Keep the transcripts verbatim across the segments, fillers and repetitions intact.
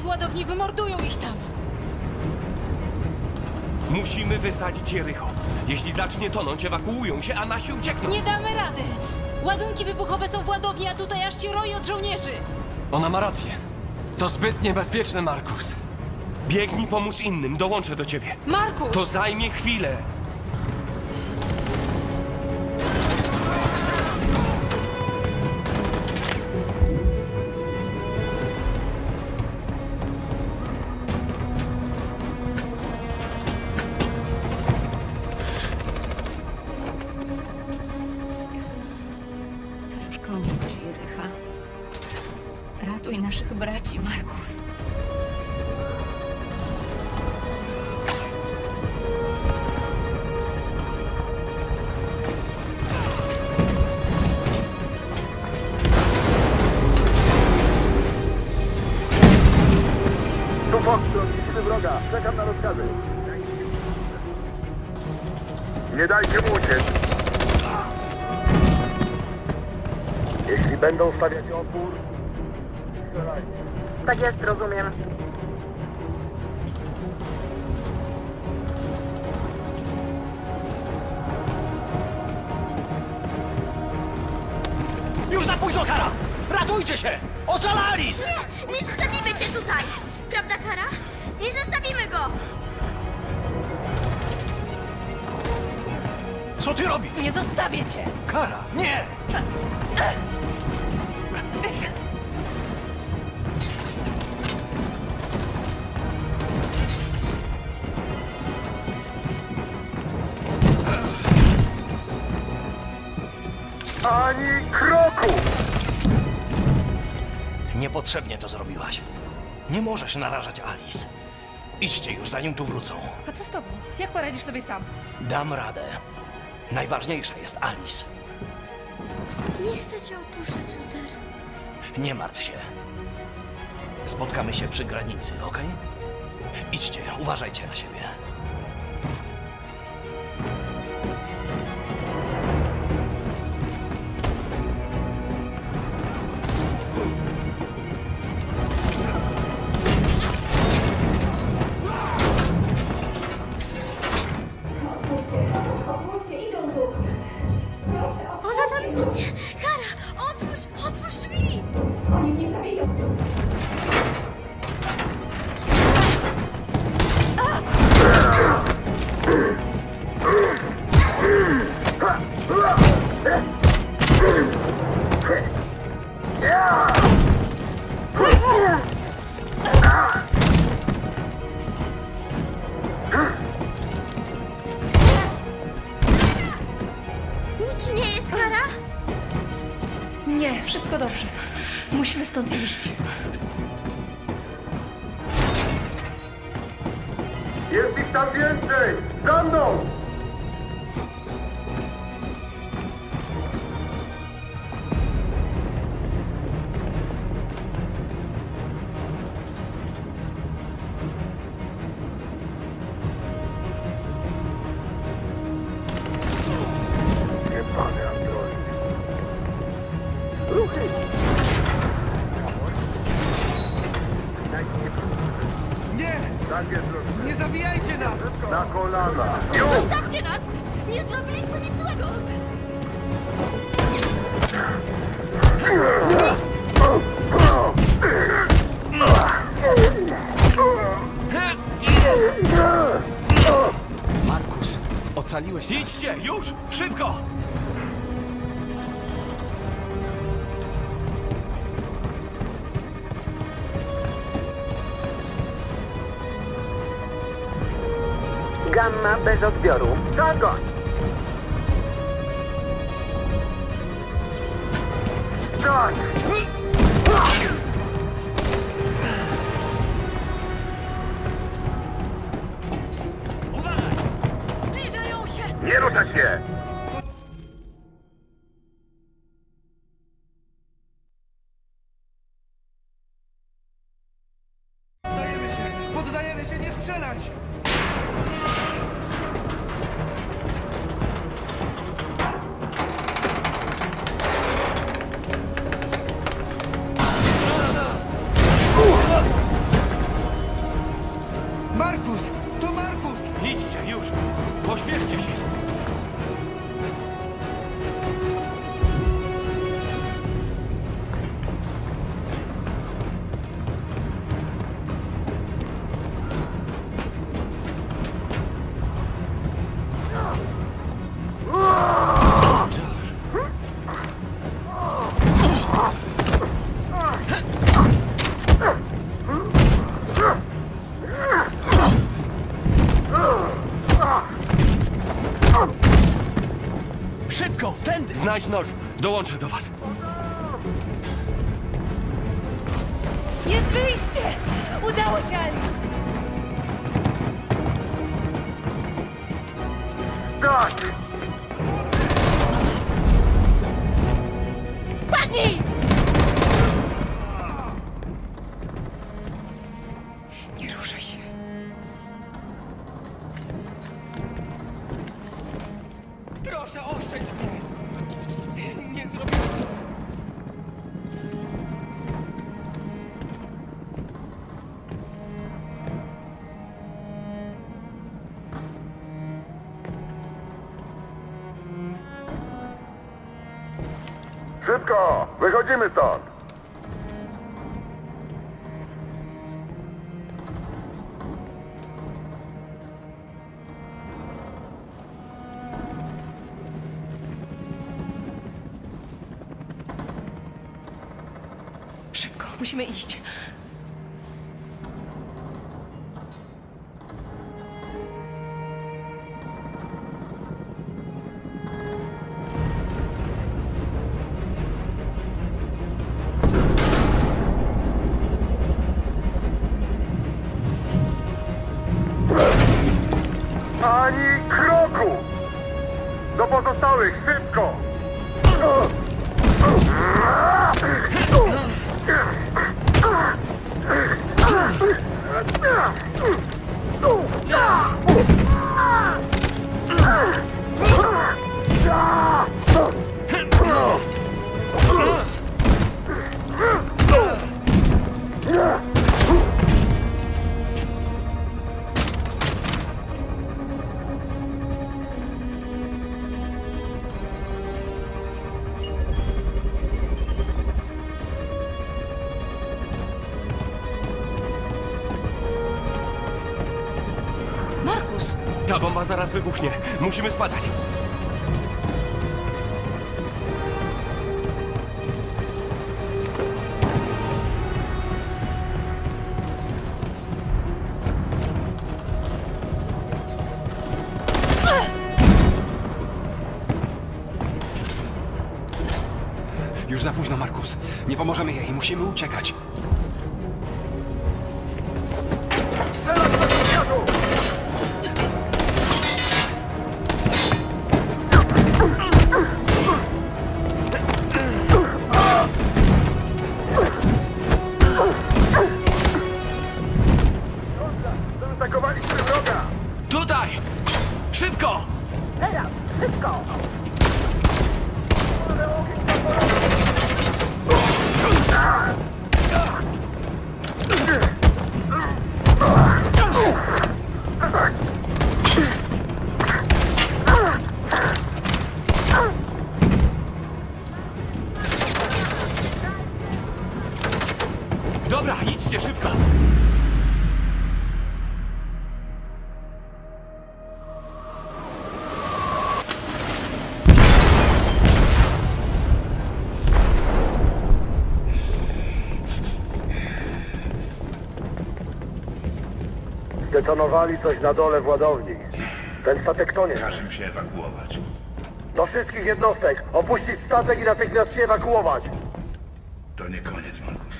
w ładowni wymordują ich tam. Musimy wysadzić Jericho. Jeśli zacznie tonąć, ewakuują się, a nasi uciekną. Nie damy rady. Ładunki wybuchowe są w ładowni, a tutaj aż się roi od żołnierzy. Ona ma rację. To zbyt niebezpieczne, Markus. Biegnij pomóc innym, dołączę do ciebie. Markus! To zajmie chwilę. To już koniec, Jericha. Ratuj naszych braci, Markus. Tu Foxtrot, widzimy wroga. Czekam na rozkazy. Nie dajcie mu uciec. Jeśli będą stawiać opór, strzelajcie. Tak jest, rozumiem. Już za późno, Kara! Ratujcie się! Ocalali! Nie! Nie zostawimy cię tutaj! Prawda, Kara? Nie zostawimy go! Co ty robisz? Nie zostawię cię! Kara, nie! Ani kroku! Niepotrzebnie to zrobiłaś. Nie możesz narażać Alice. Idźcie już, zanim tu wrócą. A co z tobą? Jak poradzisz sobie sam? Dam radę. Najważniejsza jest Alice. Nie chcę cię opuszczać, Luther. Nie martw się. Spotkamy się przy granicy, okej? Idźcie, uważajcie na siebie. Ona tam zginie! Kara! Otwórz! Otwórz drzwi! Oni mnie zabiją. Nic ci nie jest, Kara? Nie, wszystko dobrze. Musimy stąd iść. Jest ich tam więcej! Za mną! Jebany android. Ruchy! Nie! Tak jest, Ruchy. Nie zabijajcie nas! Na kolana! Już! Zostawcie nas! Nie zrobiliśmy nic złego! Markus, ocaliłeś nas. Idźcie, już! Szybko! Gamma bez odbioru. Tango! Stać! Uważaj! Zbliżają się! Nie ruszać się! Poddajemy się! Poddajemy się! Nie strzelać! Znajdź North. Dołączę do was. Jest wyjście! Udało się, Alice! Tak! Padnij! Nie ruszaj się. Proszę, oszczędź mnie! Nie zrobię... Szybko! Wychodzimy stąd! Szybko, musimy iść. Ani kroku! Do pozostałych, szybko! Markus! Ta bomba zaraz wybuchnie. Musimy spadać. Już za późno, Markus. Nie pomożemy jej. Musimy uciekać. Zaatakowaliśmy wroga! Tutaj! Szybko! Teraz, szybko! Dobra, idźcie szybko! Zdetonowali coś na dole w ładowni. Ten statek tonie. Każ im się ewakuować. Do wszystkich jednostek! Opuścić statek i natychmiast się ewakuować! To nie koniec, Markus.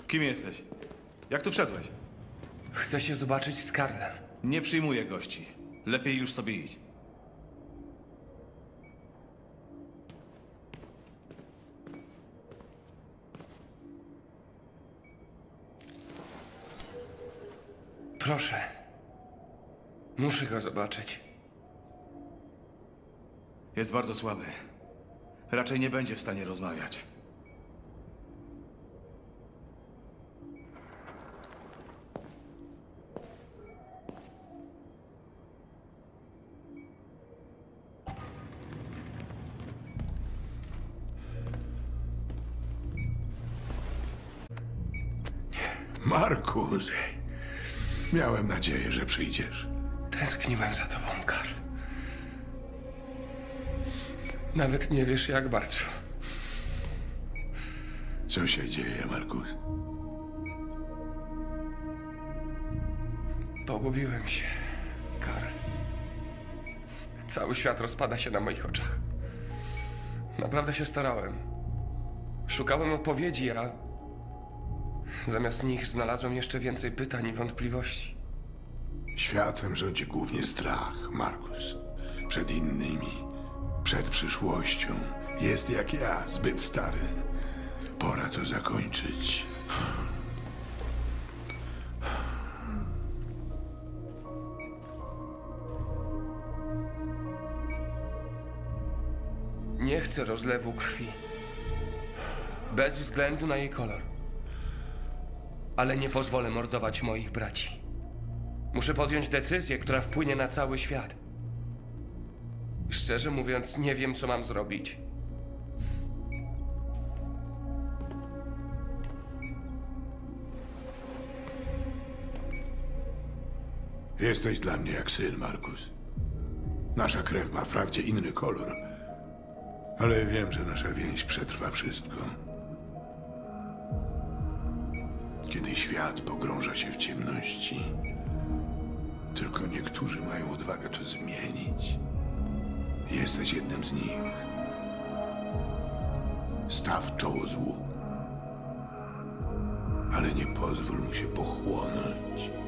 Kim jesteś? Jak tu wszedłeś? Chcę się zobaczyć z Karlem. Nie przyjmuję gości. Lepiej już sobie idź. Proszę. Muszę go zobaczyć. Jest bardzo słaby. Raczej nie będzie w stanie rozmawiać. Markus, miałem nadzieję, że przyjdziesz. Tęskniłem za tobą, Karl. Nawet nie wiesz, jak bardzo. Co się dzieje, Markus? Pogubiłem się, Karl. Cały świat rozpada się na moich oczach. Naprawdę się starałem. Szukałem odpowiedzi, a zamiast nich znalazłem jeszcze więcej pytań i wątpliwości. Światem rządzi głównie strach, Markus. Przed innymi, przed przyszłością. Jest jak ja, zbyt stary. Pora to zakończyć. Nie chcę rozlewu krwi. Bez względu na jej kolor. Ale nie pozwolę mordować moich braci. Muszę podjąć decyzję, która wpłynie na cały świat. Szczerze mówiąc, nie wiem, co mam zrobić. Jesteś dla mnie jak syn, Markus. Nasza krew ma wprawdzie inny kolor, ale wiem, że nasza więź przetrwa wszystko. Kiedy świat pogrąża się w ciemności, tylko niektórzy mają odwagę to zmienić. Jesteś jednym z nich. Staw czoło złu, ale nie pozwól mu się pochłonąć.